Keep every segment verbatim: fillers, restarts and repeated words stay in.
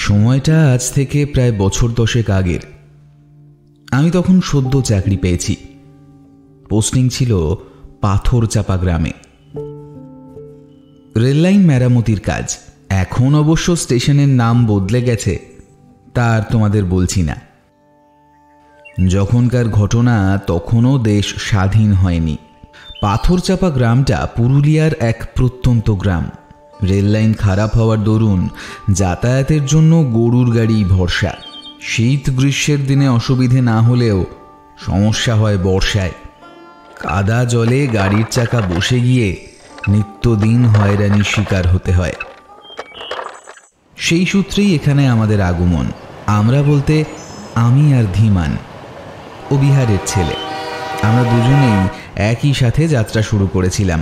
সময়টা আজ থেকে প্রায় বছর দশেক আগের। আমি তখন সদ্য চাকরি পেয়েছি। পোস্টিং ছিল পাথরচাপা গ্রামে। রেললাইন মেরামতির কাজ। এখন অবশ্য স্টেশনের নাম বদলে গেছে, তা আর তোমাদের বলছি না। যখনকার ঘটনা তখনও দেশ স্বাধীন হয়নি। পাথরচাপা গ্রামটা পুরুলিয়ার এক প্রত্যন্ত গ্রাম। রেললাইন খারাপ হওয়ার দরুন যাতায়াতের জন্য গরুর গাড়ি ভরসা। শীত গ্রীষ্মের দিনে অসুবিধে না হলেও সমস্যা হয় বর্ষায়। কাদা জলে গাড়ির চাকা বসে গিয়ে নিত্যদিন হয়রানির শিকার হতে হয়। সেই সূত্রেই এখানে আমাদের আগমন। আমরা বলতে আমি আর ধীমান, ও বিহারের ছেলে। আমরা দুজনেই একই সাথে যাত্রা শুরু করেছিলাম।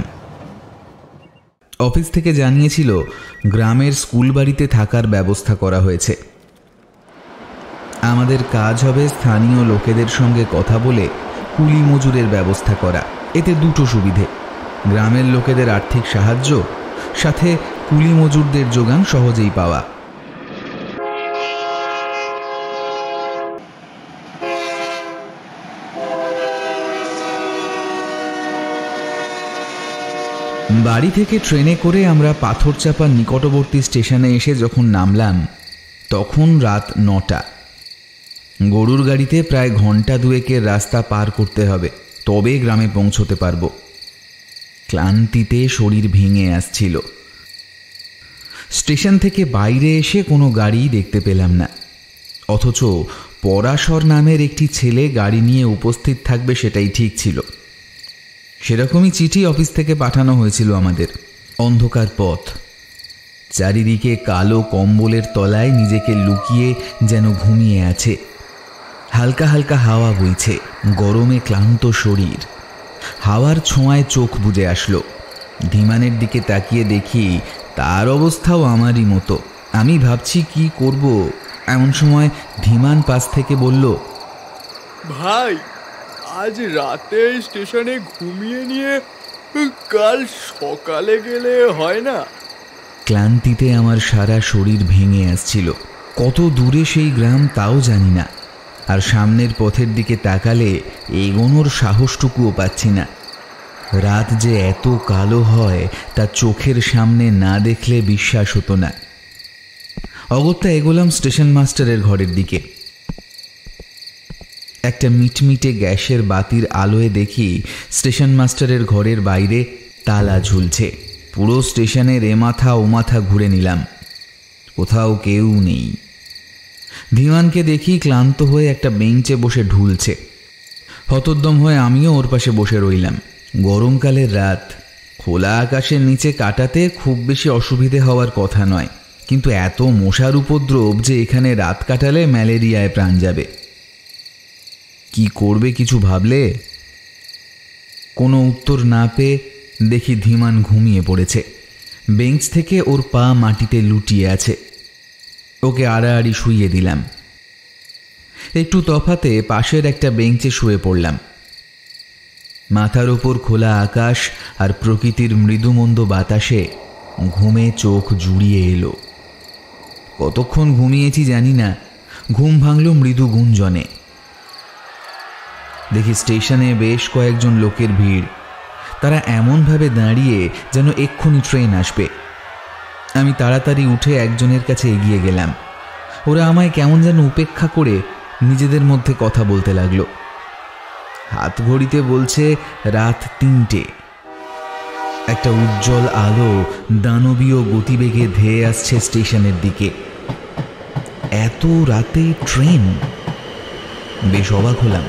অফিস থেকে জানিয়েছিল গ্রামের স্কুল বাড়িতে থাকার ব্যবস্থা করা হয়েছে। আমাদের কাজ হবে স্থানীয় লোকেদের সঙ্গে কথা বলে কুলি মজুরের ব্যবস্থা করা। এতে দুটো সুবিধে: গ্রামের লোকেদের আর্থিক সাহায্য, সাথে কুলি মজুরদের যোগান সহজেই পাওয়া। বাড়ি থেকে ট্রেনে করে আমরা পাথরচাপার নিকটবর্তী স্টেশনে এসে যখন নামলাম তখন রাত নটা। গরুর গাড়িতে প্রায় ঘন্টা দুয়েকের রাস্তা পার করতে হবে, তবে গ্রামে পৌঁছতে পারব। ক্লান্তিতে শরীর ভেঙে আসছিল। স্টেশন থেকে বাইরে এসে কোনো গাড়ি দেখতে পেলাম না, অথচ পরাশর নামের একটি ছেলে গাড়ি নিয়ে উপস্থিত থাকবে সেটাই ঠিক ছিল। সেরকমই চিঠি অফিস থেকে পাঠানো হয়েছিল আমাদের। অন্ধকার পথ, চারিদিকে কালো কম্বলের তলায় নিজেকে লুকিয়ে যেন ঘুমিয়ে আছে। হালকা হালকা হাওয়া বইছে, গরমে ক্লান্ত শরীর। হাওয়ার ছোঁয়ায় চোখ বুজে আসলো। ধীমানের দিকে তাকিয়ে দেখি তার অবস্থাও আমারই মতো। আমি ভাবছি কি করব, এমন সময় ধীমান পাশ থেকে বলল, ভাই, আজ রাতে স্টেশনে ঘুমিয়ে নিয়ে কাল সকালে গেলে হয় না? ক্লান্তিতে আমার সারা শরীর ভেঙে আসছিল। কত দূরে সেই গ্রাম তাও জানি না, আর সামনের পথের দিকে তাকালে এগোনোর সাহসটুকুও পাচ্ছি না। রাত যে এত কালো হয় তা চোখের সামনে না দেখলে বিশ্বাস হতো না। অগত্যা এগোলাম স্টেশন মাস্টারের ঘরের দিকে। একটা মিটমিটে গ্যাসের বাতির আলোয় দেখি স্টেশন মাস্টারের ঘরের বাইরে তালা ঝুলছে। পুরো স্টেশনের এ মাথা ও মাথা ঘুরে নিলাম, কোথাও কেউ নেই। ধীমানকে দেখি ক্লান্ত হয়ে একটা বেঞ্চে বসে ঢুলছে। হতোদ্যম হয়ে আমিও ওর পাশে বসে রইলাম। গরমকালের রাত, খোলা আকাশের নিচে কাটাতে খুব বেশি অসুবিধে হওয়ার কথা নয়, কিন্তু এত মশার উপদ্রব যে এখানে রাত কাটালে ম্যালেরিয়ায় প্রাণ যাবে। কি করবে কিছু ভাবলে? কোনো উত্তর না পেয়ে দেখি ধীমান ঘুমিয়ে পড়েছে। বেঞ্চ থেকে ওর পা মাটিতে লুটিয়ে আছে। ওকে আড়াআড়ি শুইয়ে দিলাম। একটু তফাতে পাশের একটা বেঞ্চে শুয়ে পড়লাম। মাথার ওপর খোলা আকাশ আর প্রকৃতির মৃদুমন্দ বাতাসে ঘুমে চোখ জুড়িয়ে এলো। কতক্ষণ ঘুমিয়েছি জানি না, ঘুম ভাঙল মৃদু গুঞ্জনে। দেখি স্টেশনে বেশ কয়েকজন লোকের ভিড়। তারা এমনভাবে দাঁড়িয়ে যেন এক্ষুনি ট্রেন আসবে। আমি তাড়াতাড়ি উঠে একজনের কাছে এগিয়ে গেলাম। ওরা আমায় কেমন যেন উপেক্ষা করে নিজেদের মধ্যে কথা বলতে লাগলো। হাত ঘড়িতে বলছে রাত তিনটে। একটা উজ্জ্বল আলো দানবীয় গতিবেগে ধেয়ে আসছে স্টেশনের দিকে। এত রাতে ট্রেন! বেশ অবাক হলাম।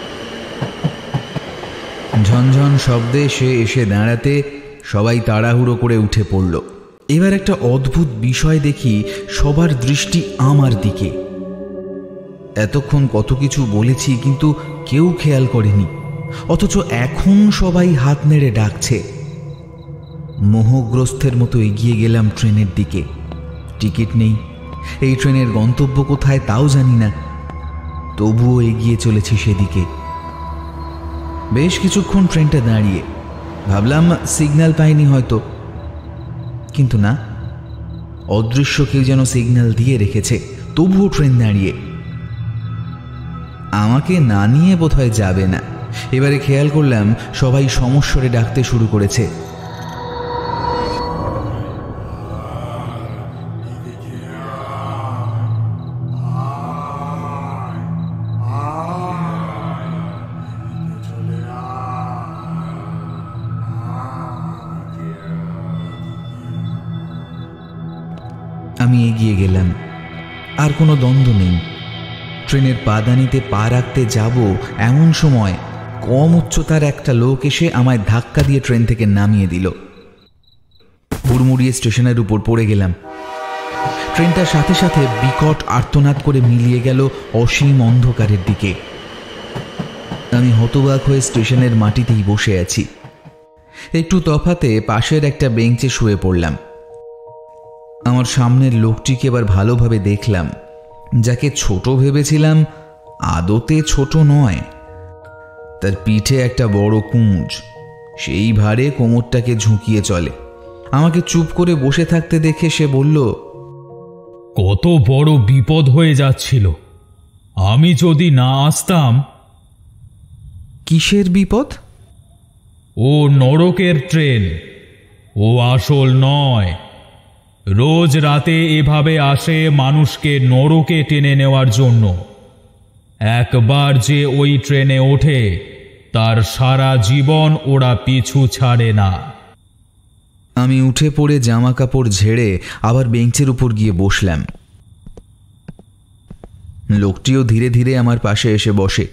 ঝনঝন শব্দে সে এসে দাঁড়াতে সবাই তাড়াহুড়ো করে উঠে পড়ল। এবার একটা অদ্ভুত বিষয় দেখি, সবার দৃষ্টি আমার দিকে। এতক্ষণ কত কিছু বলেছি কিন্তু কেউ খেয়াল করেনি, অথচ এখন সবাই হাত নেড়ে ডাকছে। মোহগ্রস্তের মতো এগিয়ে গেলাম ট্রেনের দিকে। টিকিট নেই, এই ট্রেনের গন্তব্য কোথায় তাও জানি না, তবুও এগিয়ে চলেছি সেদিকে। বেশ কিছুক্ষণ ট্রেনটা দাঁড়িয়ে, ভাবলাম সিগন্যাল পাইনি হয়তো, কিন্তু না, অদৃশ্য কেউ যেন সিগন্যাল দিয়ে রেখেছে, তবুও ট্রেন দাঁড়িয়ে। আমাকে না নিয়ে বোধহয় যাবে না। এবারে খেয়াল করলাম সবাই সমস্বরে ডাকতে শুরু করেছে। আমি এগিয়ে গেলাম। আর কোনো দ্বন্দ্ব নেই। ট্রেনের পাদানিতে পা রাখতে যাব এমন সময় কম উচ্চতার একটা লোক এসে আমায় ধাক্কা দিয়ে ট্রেন থেকে নামিয়ে দিল। হুড়মুড়িয়ে স্টেশনের উপর পড়ে গেলাম। ট্রেনটার সাথে সাথে বিকট আর্তনাদ করে মিলিয়ে গেল অসীম অন্ধকারের দিকে। আমি হতবাক হয়ে স্টেশনের মাটিতেই বসে আছি। একটু তফাতে পাশের একটা বেঞ্চে শুয়ে পড়লাম। আমার সামনের লোকটিকে এবার ভালোভাবে দেখলাম। যাকে ছোট ভেবেছিলাম আদতে ছোট নয়। তার পিঠে একটা বড় কুঁজ, সেই ভারে কোমরটাকে ঝুঁকিয়ে চলে। আমাকে চুপ করে বসে থাকতে দেখে সে বলল, কত বড় বিপদ হয়ে যাচ্ছিল, আমি যদি না আসতাম। কিসের বিপদ? ও নরকের ট্রেন, ও আসল নয়। রোজ রাতে এভাবে আসে মানুষকে নরকে টেনে নেওয়ার জন্য। একবার যে ওই ট্রেনে ওঠে তার সারা জীবন ওরা পিছু ছাড়ে না। আমি উঠে পড়ে জামা কাপড় ঝেড়ে আবার বেঞ্চের উপর গিয়ে বসলাম। লোকটিও ধীরে ধীরে আমার পাশে এসে বসে।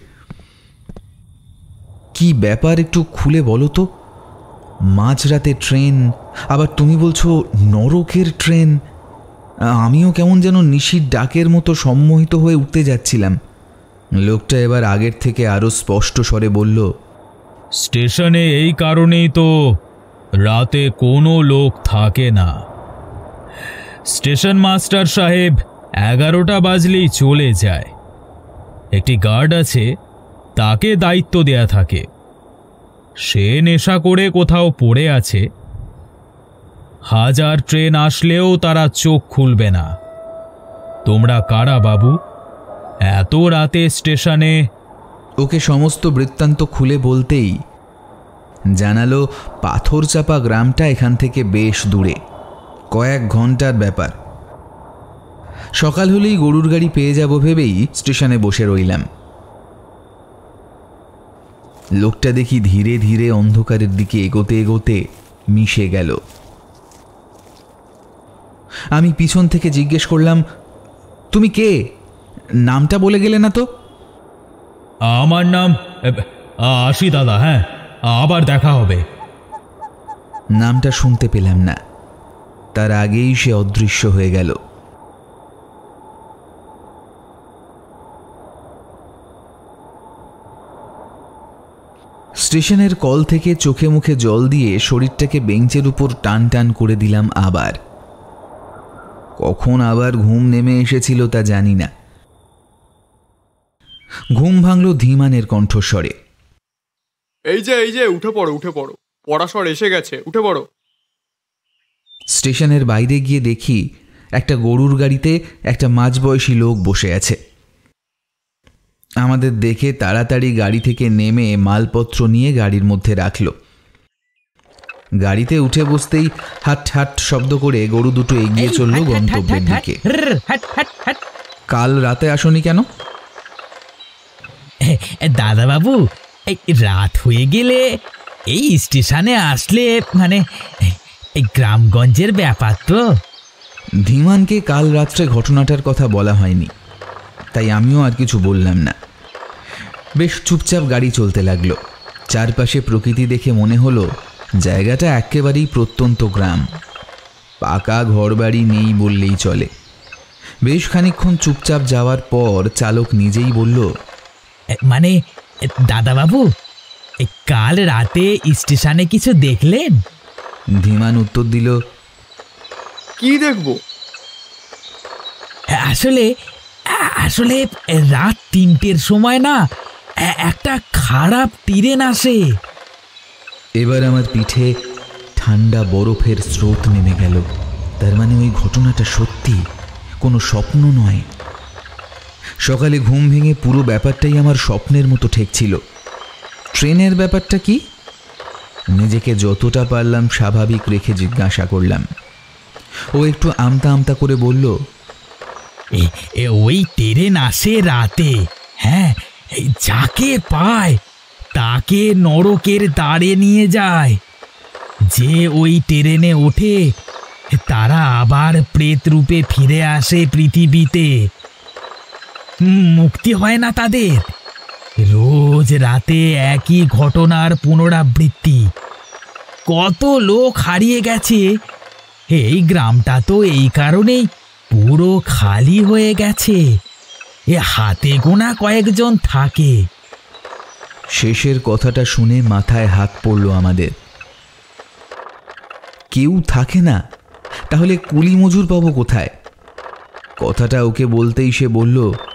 কি ব্যাপার একটু খুলে বলো তো? মাঝরাতে ট্রেন, আবার তুমি বলছো নরকের ট্রেন। আমিও কেমন যেন নিশির ডাকের মতো সম্মোহিত হয়ে উঠতে যাচ্ছিলাম। লোকটা এবার আগের থেকে আরো স্পষ্ট স্বরে বলল, স্টেশনে এই কারণেই তো রাতে কোনো লোক থাকে না। স্টেশন মাস্টার সাহেব এগারোটা বাজলেই চলে যায়। একটি গার্ড আছে, তাকে দায়িত্ব দেয়া থাকে। সে নেশা করে কোথাও পড়ে আছে। হাজার ট্রেন আসলেও তারা চোখ খুলবে না। তোমরা কারা বাবু, এত রাতে স্টেশনে? ওকে সমস্ত বৃত্তান্ত খুলে বলতেই জানালো পাথর চাপা গ্রামটা এখান থেকে বেশ দূরে, কয়েক ঘন্টার ব্যাপার। সকাল হলেই গরুর গাড়ি পেয়ে যাব ভেবেই স্টেশনে বসে রইলাম। লোকটা দেখি ধীরে ধীরে অন্ধকারের দিকে এগোতে এগোতে মিশে গেল। আমি পিছন থেকে জিজ্ঞেস করলাম, তুমি কে? নামটা বলে গেলে না তো? আমার নাম আসি দাদা। হ্যাঁ, আবার দেখা হবে। নামটা শুনতে পেলাম না, তার আগেই সে অদৃশ্য হয়ে গেল। স্টেশনের কল থেকে চোখে মুখে জল দিয়ে শরীরটাকে বেঞ্চের উপর টান টান করে দিলাম। আবার কখন আবার ঘুম নেমে এসেছিল তা জানি না। ঘুম ভাঙল ধীমানের কণ্ঠস্বরে, এই যে এই যে উঠে পড়ো উঠে পড়ো, পড়াশর এসে গেছে, উঠে পড়ো। স্টেশনের বাইরে গিয়ে দেখি একটা গরুর গাড়িতে একটা মাঝবয়সী লোক বসে আছে। আমাদের দেখে তাড়াতাড়ি গাড়ি থেকে নেমে মালপত্র নিয়ে গাড়ির মধ্যে রাখল। গাড়িতে উঠে বসতেই হাট হাট শব্দ করে গরু দুটো এগিয়ে চলল গন্তব্যের দিকে। কাল রাতে আসনি কেন? দাদা বাবু, রাত হয়ে গেলে এই স্টেশনে আসলে মানে এই গ্রামগঞ্জের ব্যাপার তো। ধীমানকে কাল রাত্রে ঘটনাটার কথা বলা হয়নি, তাই আমিও আর কিছু বললাম না। বেশ চুপচাপ গাড়ি চলতে লাগলো। চারপাশে প্রকৃতি দেখে মনে হলো জায়গাটা একেবারেই প্রত্যন্ত গ্রাম। পাকা ঘরবাড়ি নেই বললেই চলে। বেশ খানিকক্ষণ চুপচাপ যাওয়ার পর চালক নিজেই বলল, মানে দাদা বাবু, কাল রাতে স্টেশনে কিছু দেখলেন? ধীমান উত্তর দিল, কি দেখবো? আসলে আসলে রাত তিনটের সময় না একটা খারাপ ট্রেন আসে। এবার আমার পিঠে ঠান্ডা বরফের স্রোত নেমে গেল। তার মানে ওই ঘটনাটা সত্যি, কোনো স্বপ্ন নয়। সকালে ঘুম ভেঙে পুরো ব্যাপারটাই আমার স্বপ্নের মতো ঠেকছিল। ট্রেনের ব্যাপারটা কি? নিজেকে যতটা পারলাম স্বাভাবিক রেখে জিজ্ঞাসা করলাম। ও একটু আমতা আমতা করে বলল, ওই ট্রেন আসে রাতে, হ্যাঁ, যাকে পায় তাকে নরকের দ্বারে নিয়ে যায়। যে ওই ট্রেনে ওঠে তারা আবার প্রেত রূপে ফিরে আসে পৃথিবীতে। মুক্তি হয় না তাদের। রোজ রাতে একই ঘটনার পুনরাবৃত্তি। কত লোক হারিয়ে গেছে। এই গ্রামটা তো এই কারণেই পুরো খালি হয়ে গেছে। এ হাতে গোনা কয়েকজন থাকে। শেষের কথাটা শুনে মাথায় হাত পড়ল আমাদের। কেউ থাকে না, তাহলে কুলি মজুর পাবো কোথায়? কথাটা ওকে বলতেই সে বলল,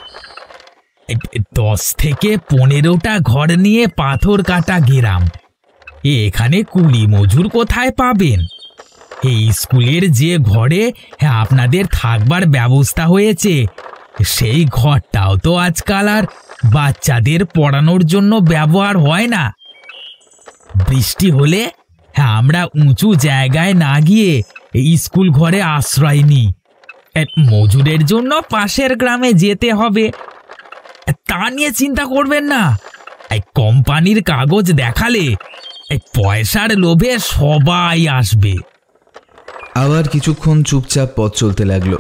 দশ থেকে পনেরোটা ঘর নিয়ে পাথর কাটা গ্রাম, এখানে কুলি মজুর কোথায় পাবেন? এই স্কুলের যে ঘরে আপনাদের থাকবার ব্যবস্থা হয়েছে সেই ঘরটাও তো আজকাল আর বাচ্চাদের পড়ানোর জন্য ব্যবহার হয় না। বৃষ্টি হলে আমরা উঁচু জায়গায় না গিয়ে স্কুল ঘরে আশ্রয় নিই। মজুরের জন্য পাশের গ্রামে যেতে হবে, তা নিয়ে চিন্তা করবেন না। এই কোম্পানির কাগজ দেখালে পয়সার লোভে সবাই আসবে। আবার কিছুক্ষণ চুপচাপ পথ চলতে লাগলো।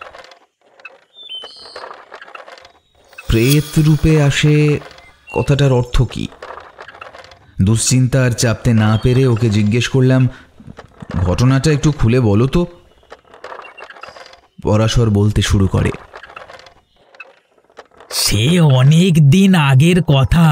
প্রেত রূপে আসে কথাটার অর্থ কি? দুশ্চিন্তা আর চাপতে না পেরে ওকে জিজ্ঞেস করলাম, ঘটনাটা একটু খুলে বলো তো। পরাশর বলতে শুরু করে, সে অনেক দিন আগের কথা।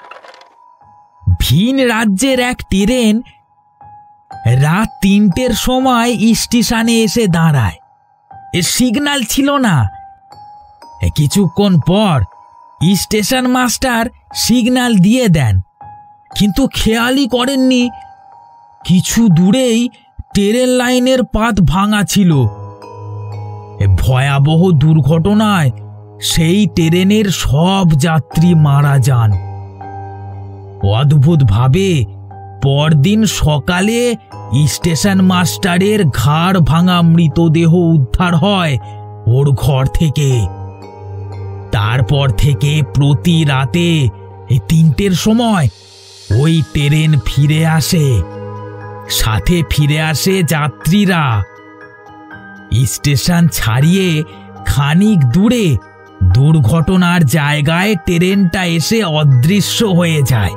ভিন রাজ্যের এক ট্রেন রাত তিনটের সময় স্টেশনে এসে দাঁড়ায়। সিগন্যাল ছিল না। কিছুক্ষণ পর স্টেশন মাস্টার সিগন্যাল দিয়ে দেন, কিন্তু খেয়ালই করেননি কিছু দূরেই ট্রেন লাইনের পাত ভাঙা ছিল। ভয়াবহ দুর্ঘটনায় সেই ট্রেনের সব যাত্রী মারা যান। অদ্ভুতভাবে পরদিন সকালে স্টেশন মাস্টারের ঘাড় ভাঙা মৃতদেহ উদ্ধার হয় ওর ঘর থেকে। তারপর থেকে প্রতি রাতে এই তিনটের সময় ওই ট্রেন ফিরে আসে, সাথে ফিরে আসে যাত্রীরা। স্টেশন ছাড়িয়ে খানিক দূরে দুর্ঘটনার জায়গায় ট্রেনটা এসে অদৃশ্য হয়ে যায়।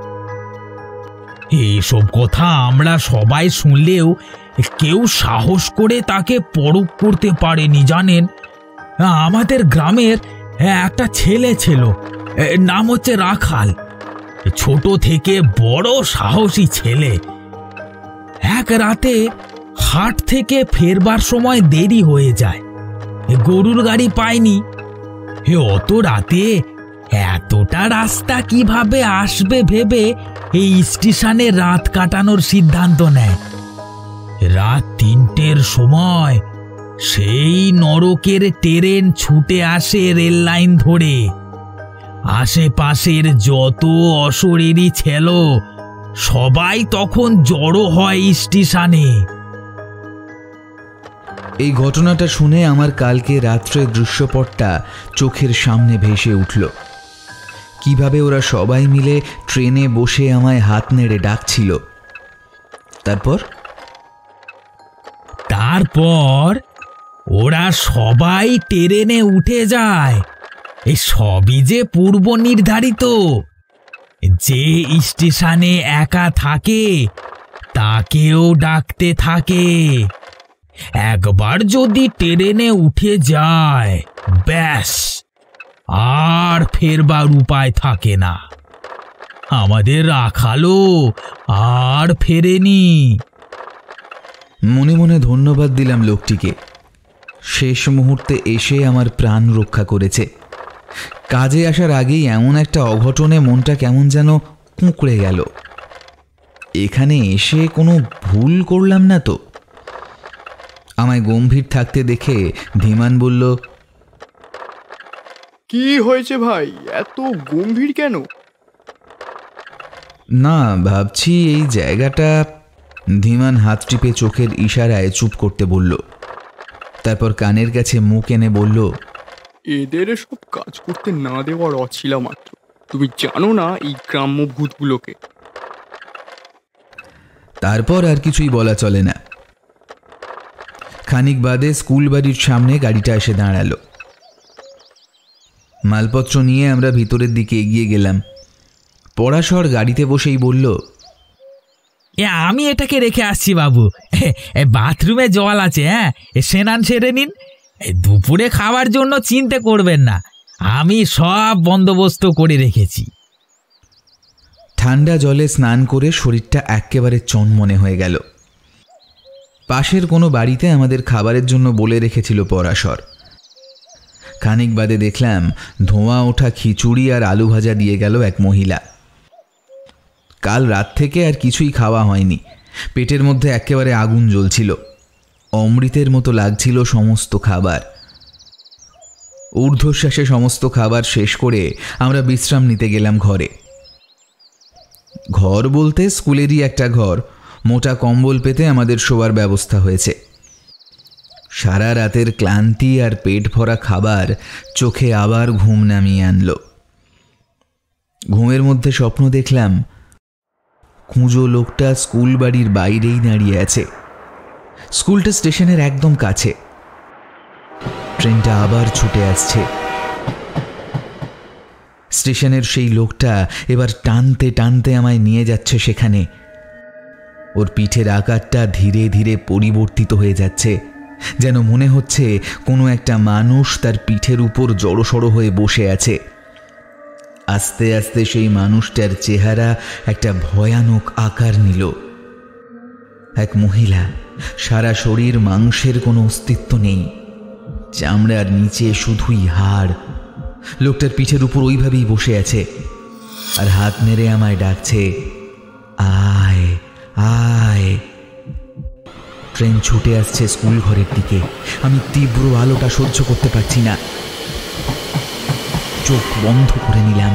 এইসব কথা আমরা সবাই শুনলেও কেউ সাহস করে তাকে পরখ করতে পারেনি, জানেন। আমাদের গ্রামের একটা ছেলে ছিল, নাম হচ্ছে রাখাল। ছোট থেকে বড় সাহসী ছেলে। এক রাতে হাট থেকে ফেরবার সময় দেরি হয়ে যায়, গরুর গাড়ি পায়নি। অত রাতে এতটা রাস্তা কিভাবে আসবে ভেবে এই স্টেশনে রাত কাটানোর সিদ্ধান্ত নেয়। রাত তিনটের সময় সেই নরকের ট্রেন ছুটে আসে রেল লাইন ধরে। আশেপাশের যত অশরীরী ছিল সবাই তখন জড়ো হয় স্টেশনে। এই ঘটনাটা শুনে আমার কালকে রাত্রের দৃশ্যপটটা চোখের সামনে ভেসে উঠল। কিভাবে ওরা সবাই মিলে ট্রেনে বসে আমায় হাত নেড়ে ডাকছিল। তারপর তারপর ওরা সবাই ট্রেনে উঠে যায়। এই সবই যে পূর্ব নির্ধারিত। যে স্টেশনে একা থাকে তাকেও ডাকতে থাকে। একবার যদি ট্রেনে উঠে যায় ব্যাস, আর ফেরবার উপায় থাকে না। আমাদের রাখালও আর ফেরেনি। মনে মনে ধন্যবাদ দিলাম লোকটিকে। শেষ মুহূর্তে এসে আমার প্রাণ রক্ষা করেছে। কাজে আসার আগেই এমন একটা অঘটনে মনটা কেমন যেন কুঁকড়ে গেল। এখানে এসে কোনো ভুল করলাম না তো? আমায় গম্ভীর থাকতে দেখে ধীমান বলল, কি হয়েছে ভাই, এত গম্ভীর কেন? না, ভাবছি এই জায়গাটা। ধীমান হাত টিপে চোখের ইশারায় চুপ করতে বলল। তারপর কানের কাছে মুখ এনে বলল, এদের সব কাজ করতে না দেওয়ার অছিলা মাত্র। তুমি জানো না এই গ্রাম্য ভূতগুলোকে। তারপর আর কিছুই বলা চলে না। খানিক বাদে স্কুল বাড়ির সামনে গাড়িটা এসে দাঁড়ালো। মালপত্র নিয়ে আমরা ভিতরের দিকে এগিয়ে গেলাম। পরাশর গাড়িতে বসেই বলল, এ আমি এটাকে রেখে আসছি বাবু, বাথরুমে জল আছে, হ্যাঁ স্নান সেরে নিন। দুপুরে খাওয়ার জন্য চিন্তা করবেন না, আমি সব বন্দোবস্ত করে রেখেছি। ঠান্ডা জলে স্নান করে শরীরটা একেবারে চনমনে হয়ে গেল। পাশের কোনো বাড়িতে আমাদের খাবারের জন্য বলে রেখেছিল পরাশর। খানিক বাদে দেখলাম ধোঁয়া ওঠা খিচুড়ি আর আলু ভাজা দিয়ে গেল এক মহিলা। কাল রাত থেকে আর কিছুই খাওয়া হয়নি, পেটের মধ্যে একেবারে আগুন জ্বলছিল। অমৃতের মতো লাগছিল সমস্ত খাবার। ঊর্ধ্বশ্বাসে সমস্ত খাবার শেষ করে আমরা বিশ্রাম নিতে গেলাম ঘরে। ঘর বলতে স্কুলেরই একটা ঘর, মোটা কম্বল পেতে আমাদের শোবার ব্যবস্থা হয়েছে। সারা রাতের ক্লান্তি আর পেট ভরা খাবার চোখে আবার ঘুম নামিয়ে আনলো। ঘুমের মধ্যে স্বপ্ন দেখলাম খুঁজো লোকটা স্কুল বাড়ির বাইরেই দাঁড়িয়ে আছে। স্কুলটা স্টেশনের একদম কাছে। ট্রেনটা আবার ছুটে আসছে। স্টেশনের সেই লোকটা এবার টানতে টানতে আমায় নিয়ে যাচ্ছে সেখানে। ওর পিঠের আকারটা ধীরে ধীরে পরিবর্তিত হয়ে যাচ্ছে, যেন মনে হচ্ছে কোনো একটা মানুষ তার পিঠের উপর জড়সড় হয়ে বসে আছে। আস্তে আস্তে সেই মানুষটার চেহারা একটা ভয়ানক আকার নিল। এক মহিলা, সারা শরীর মাংসের কোনো অস্তিত্ব নেই, চামড়ার নিচে শুধুই হাড়। লোকটার পিঠের উপর ওইভাবেই বসে আছে আর হাত নেড়ে আমায় ডাকছে, আয় আয়। ট্রেন ছুটে আসছে স্কুল ঘরের দিকে। আমি তীব্র আলোটা সহ্য করতে পারছি না, চোখ বন্ধ করে নিলাম।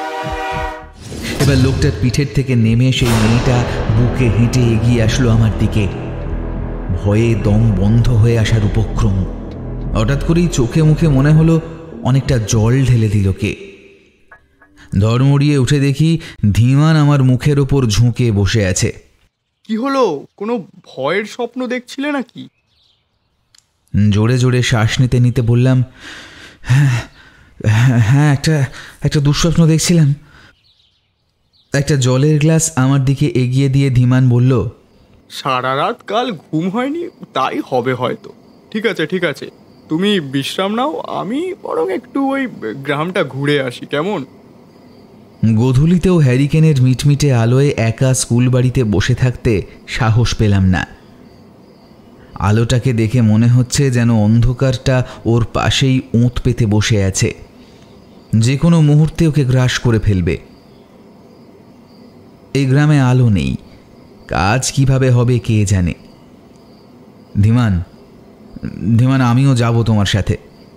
এবার লোকটার পিঠের থেকে নেমে সেই মেয়েটা বুকে হেঁটে এগিয়ে আসলো আমার দিকে। ভয়ে দম বন্ধ হয়ে আসার উপক্রম। হঠাৎ করেই চোখে মুখে মনে হলো অনেকটা জল ঢেলে দিল কে। ধর্মড়িয়ে উঠে দেখি ধীমান আমার মুখের ওপর ঝুঁকে বসে আছে। কি হলো, কোনো ভয়ের স্বপ্ন দেখছিলে নাকি? জোরে জোরে শ্বাস নিতে নিতে বললাম, হ্যাঁ হ্যাঁ একটা একটা দুঃস্বপ্ন দেখছিলাম। একটা জলের গ্লাস আমার দিকে এগিয়ে দিয়ে ধীমান বলল, সারা রাত কাল ঘুম হয়নি, তাই হবে হয়তো। ঠিক আছে ঠিক আছে, তুমি বিশ্রাম নাও, আমি বরং একটু ওই গ্রামটা ঘুরে আসি, কেমন? গোধূলিতেও হ্যারিকেনের মিটমিটে আলোয় একা স্কুল বাড়িতে বসে থাকতে সাহস পেলাম না। আলোটাকে দেখে মনে হচ্ছে যেন অন্ধকারটা ওর পাশেই ওঁত পেতে বসে আছে, যে কোনো মুহূর্তে ওকে গ্রাস করে ফেলবে। এই গ্রামে আলো নেই, কাজ কিভাবে হবে কে জানে। ধীমান ধীমান আমিও যাব তোমার সাথে।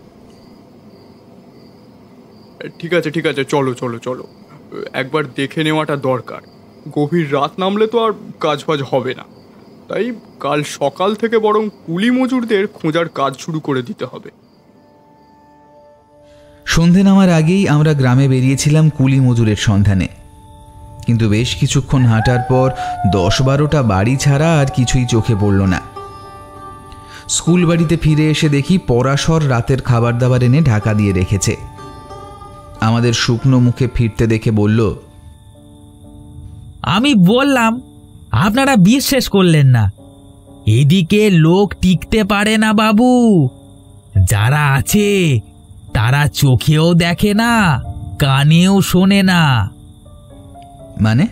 ঠিক আছে ঠিক আছে, চলো চলো চলো, একবার দেখে নেওয়াটা দরকার। গভীর রাত নামলে তো আর কাজ ফাজ হবে না, তাই কাল সকাল থেকে বরং কুলি মজুরদের খোঁজার কাজ শুরু করে দিতে হবে। সন্ধে নামার আগেই আমরা গ্রামে বেরিয়েছিলাম কুলি মজুরের সন্ধানে, কিন্তু বেশ কিছুক্ষণ হাঁটার পর দশ বারোটা বাড়ি ছাড়া আর কিছুই চোখে পড়ল না। স্কুল বাড়িতে ফিরে এসে দেখি পরাশর রাতের খাবার দাবার এনে ঢাকা দিয়ে রেখেছে। আমাদের শুকনো মুখে ফিরতে দেখে বলল, আমি বললাম আপনারা বিশ্বাস করলেন না, এদিকে লোক টিকতে পারে না বাবু। যারা আছে তারা চোখেও দেখে না, কানেও শোনে না। মানে?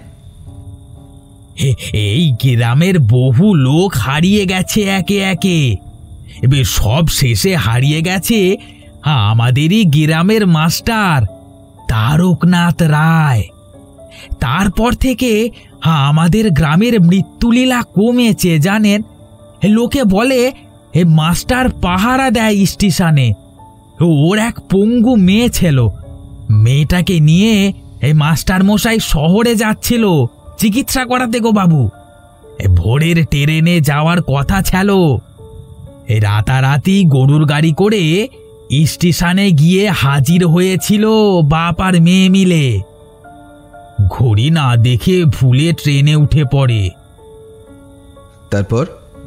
এই গ্রামের বহু লোক হারিয়ে গেছে একে একে। এবার সব শেষে হারিয়ে গেছে আমাদেরই গ্রামের মাস্টার তারকনাথ রায়। তারপর থেকে আমাদের গ্রামের মৃত্যুলীলা কমেছে জানেন। লোকে বলে এ মাস্টার পাহারা দেয় স্টেশনে। ওর এক পঙ্গু মেয়ে ছিল, মেয়েটাকে নিয়ে এই মাস্টার মশাই শহরে যাচ্ছিল চিকিৎসা করাতে গো বাবু। ভোরের ট্রেনে যাওয়ার কথা ছিল, রাতারাতি গরুর গাড়ি করে স্টেশনে গিয়ে হাজির হয়েছিল বাপ আর মেয়ে মিলে। ঘড়ি না দেখে ভুলে ট্রেনে উঠে পড়ে। তারপর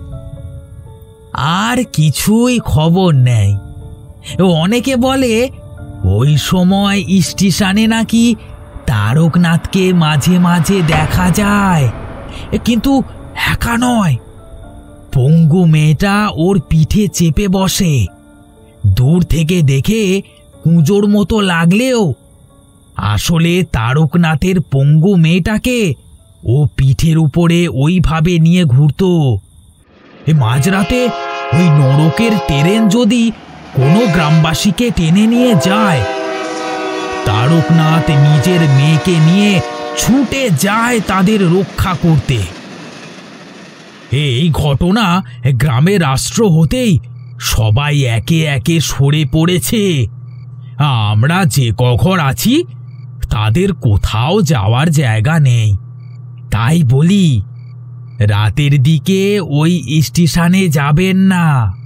আর কিছুই খবর নেই। অনেকে বলে ওই সময় স্টেশনে নাকি তারকনাথকে মাঝে মাঝে দেখা যায়, কিন্তু একা নয়, পঙ্গু মেয়েটা ওর পিঠে চেপে বসে। দূর থেকে দেখে কুঁজোর মতো লাগলেও আসলে তারকনাথের পঙ্গু মেয়েটাকে ও পিঠের উপরে ওইভাবে নিয়ে ঘুরত। মাঝরাতে ওই নরকের ট্রেন যদি কোনো গ্রামবাসীকে টেনে নিয়ে যায়, তারকনাথ নিজের মেয়েকে নিয়ে ছুটে যায় তাদের রক্ষা করতে। এই ঘটনা গ্রামে রাষ্ট্র হতেই সবাই একে একে সরে পড়েছে। আমরা যে কঘর আছি তাদের কোথাও যাওয়ার জায়গা নেই। তাই বলি, রাতের দিকে ওই স্টেশনে যাবেন না।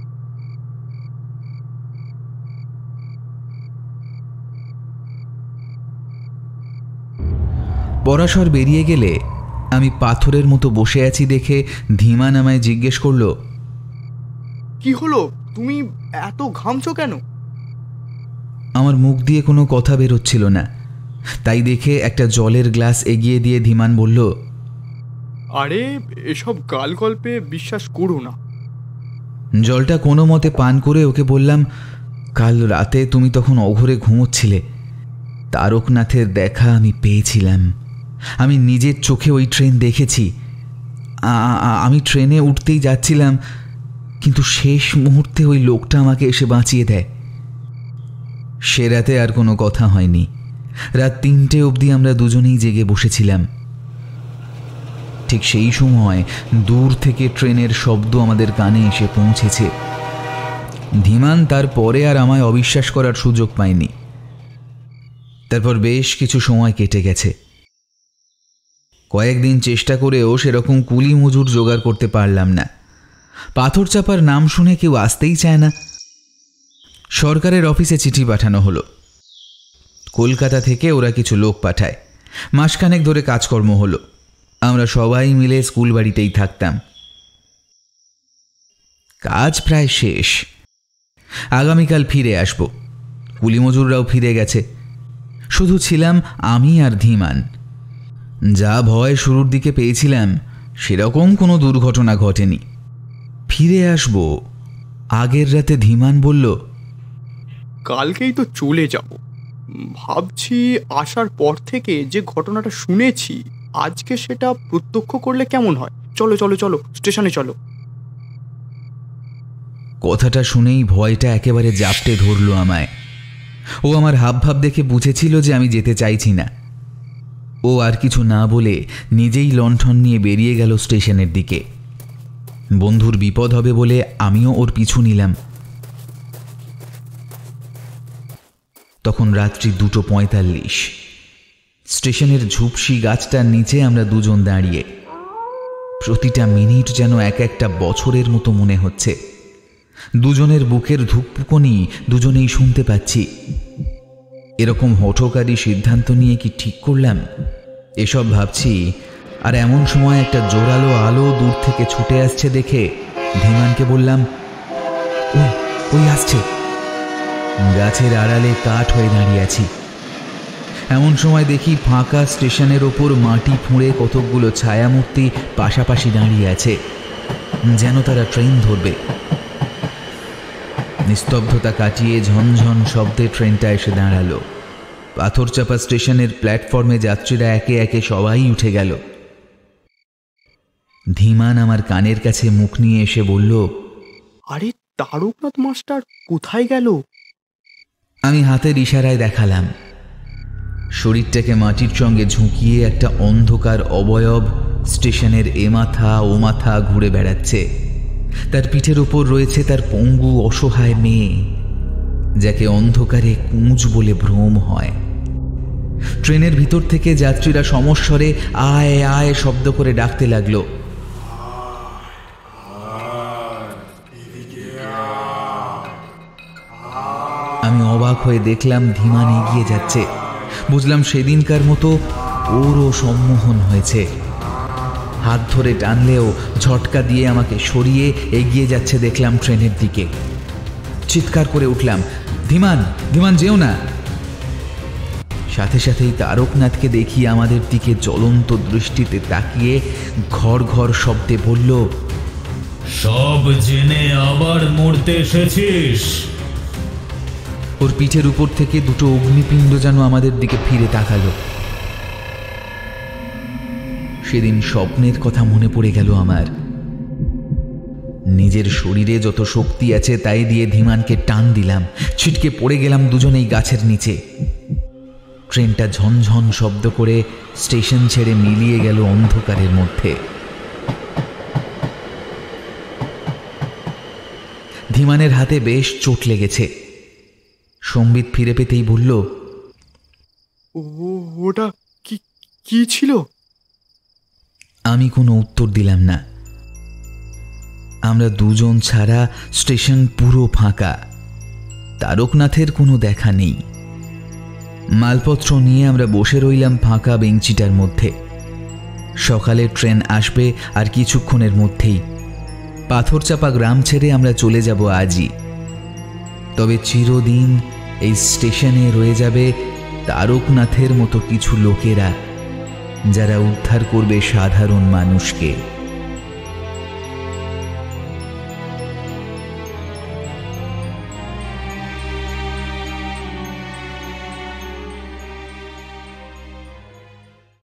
পরাশর বেরিয়ে গেলে আমি পাথরের মতো বসে আছি দেখে ধীমান আমায় জিজ্ঞেস করলো, কি হলো, তুমি এত ঘামছো কেন? আমার মুখ দিয়ে কোনো কথা বেরোচ্ছিল না, তাই দেখে একটা জলের গ্লাস এগিয়ে দিয়ে ধীমান বলল, আরে এসব গাল গল্পে বিশ্বাস করো না। জলটা কোনো মতে পান করে ওকে বললাম, কাল রাতে তুমি তখন অঘরে ঘুমোচ্ছিলে। তারকনাথের দেখা আমি পেয়েছিলাম। আমি নিজের চোখে ওই ট্রেন দেখেছি। আমি ট্রেনে উঠতেই যাচ্ছিলাম, কিন্তু শেষ মুহূর্তে ওই লোকটা আমাকে এসে বাঁচিয়ে দেয়। সে রাতে আর কোনো কথা হয়নি। রাত তিনটে অবধি আমরা দুজনেই জেগে বসেছিলাম। ঠিক সেই সময় দূর থেকে ট্রেনের শব্দ আমাদের কানে এসে পৌঁছেছে। ধীমান তারপরে আর আমায় অবিশ্বাস করার সুযোগ পায়নি। তারপর বেশ কিছু সময় কেটে গেছে। কয়েকদিন চেষ্টা করেও সেরকম কুলি মজুর জোগাড় করতে পারলাম না। পাথর চাপার নাম শুনে কেউ আসতেই চায় না। সরকারের অফিসে চিঠি পাঠানো হলো। কলকাতা থেকে ওরা কিছু লোক পাঠায়। মাসখানেক ধরে কাজকর্ম হলো। আমরা সবাই মিলে স্কুল বাড়িতেই থাকতাম। কাজ প্রায় শেষ। আগামীকাল ফিরে আসব। কুলি মজুররাও ফিরে গেছে। শুধু ছিলাম আমি আর ধীমান। যা ভয় শুরুর দিকে পেয়েছিলাম সেরকম কোনো দুর্ঘটনা ঘটেনি। ফিরে আসব। আগের রাতে ধীমান বলল, কালকেই তো চলে যাব। ভাবছি আসার পর থেকে যে ঘটনাটা শুনেছি আজকে সেটা প্রত্যক্ষ করলে কেমন হয়। চলো চলো চলো স্টেশনে চলো। কথাটা শুনেই ভয়টা একেবারে জাপটে ধরল আমায়। ও আমার হাবভাব দেখে বুঝেছিল যে আমি যেতে চাইছি না। ও আর কিছু না বলে নিজেই লণ্ঠন নিয়ে বেরিয়ে গেল স্টেশনের দিকে। বন্ধুর বিপদ হবে বলে আমিও ওর পিছু নিলাম। তখন রাত্রি দুটো পঁয়তাল্লিশ। স্টেশনের ঝুপসি গাছটার নিচে আমরা দুজন দাঁড়িয়ে। প্রতিটা মিনিট যেন এক একটা বছরের মতো মনে হচ্ছে। দুজনের বুকের ধুকপুকনি দুজনেই শুনতে পাচ্ছি। এরকম হঠকারী সিদ্ধান্ত নিয়ে কি ঠিক করলাম? এসব ভাবছি, আর এমন সময় একটা জোরালো আলো দূর থেকে ছুটে আসছে দেখে ধীমানকে বললাম, ওই ওই আসছে। গাছের আড়ালে কাঠ হয়ে দাঁড়িয়ে আছি। এমন সময় দেখি ফাঁকা স্টেশনের ওপর মাটি ফুঁড়ে কতকগুলো ছায়ামূর্তি পাশাপাশি দাঁড়িয়ে আছে, যেন তারা ট্রেন ধরবে। নিস্তব্ধতা কাটিয়ে ঝনঝন শব্দে ট্রেনটা এসে দাঁড়ালো। পাথরচাপা স্টেশনের প্ল্যাটফর্মে যাত্রীরা একে একে সবাই উঠে গেল। ধীমান আমার কানের কাছে মুখ নিয়ে এসে বলল, আরে তারকনাথ মাস্টার কোথায় গেল? আমি হাতের ইশারায় দেখালাম। শরীরটাকে মাটির সঙ্গে ঝুঁকিয়ে একটা অন্ধকার অবয়ব স্টেশনের এ মাথা ও মাথা ঘুরে বেড়াচ্ছে। তার পিঠের ওপর রয়েছে তার পঙ্গু অসহায় মেয়ে, যাকে অন্ধকারে কুঁজ বলে ভ্রম হয়। ট্রেনের ভিতর থেকে যাত্রীরা সমস্বরে আয় আয় শব্দ করে ডাকতে লাগলো। আমি অবাক হয়ে দেখলাম ধীমান এগিয়ে যাচ্ছে। বুঝলাম সেদিনকার মতো ওরও সম্মোহন হয়েছে। হাত ধরে টানলেও ঝটকা দিয়ে আমাকে সরিয়ে এগিয়ে যাচ্ছে দেখলাম ট্রেনের দিকে। চিৎকার করে উঠলাম, ধীমান, ধীমান যেও না। সাথে সাথেই তারকনাথকে দেখি আমাদের দিকে জ্বলন্ত দৃষ্টিতে তাকিয়ে ঘর ঘর শব্দে বলল, সব জেনে আবার মরতে এসেছিস? ওর পিঠের উপর থেকে দুটো অগ্নিপিণ্ড যেন আমাদের দিকে ফিরে তাকালো। সেদিন স্বপ্নের কথা মনে পড়ে গেল আমার। নিজের শরীরে যত শক্তি আছে তাই দিয়ে ধীমানকে টান দিলাম। ছিটকে পড়ে গেলাম দুজনেই গাছের নিচে। ট্রেনটা ঝনঝন শব্দ করে স্টেশন ছেড়ে মিলিয়ে গেল অন্ধকারের মধ্যে। ধীমানের হাতে বেশ চোট লেগেছে। সম্বিত ফিরে পেতেই বলল, ওটা কি কি ছিল? আমি কোনো উত্তর দিলাম না। আমরা দুজন ছাড়া স্টেশন পুরো ফাঁকা। তারকনাথের কোনো দেখা নেই। মালপত্র নিয়ে আমরা বসে রইলাম ফাঁকা বেঞ্চিটার মধ্যে। সকালে ট্রেন আসবে আর কিছুক্ষণের মধ্যেই। পাথরচাপা গ্রাম ছেড়ে আমরা চলে যাব আজই। তবে চিরদিন এই স্টেশনে রয়ে যাবে তারকনাথের মতো কিছু লোকেরা, যারা উদ্ধার করবে সাধারণ মানুষকে।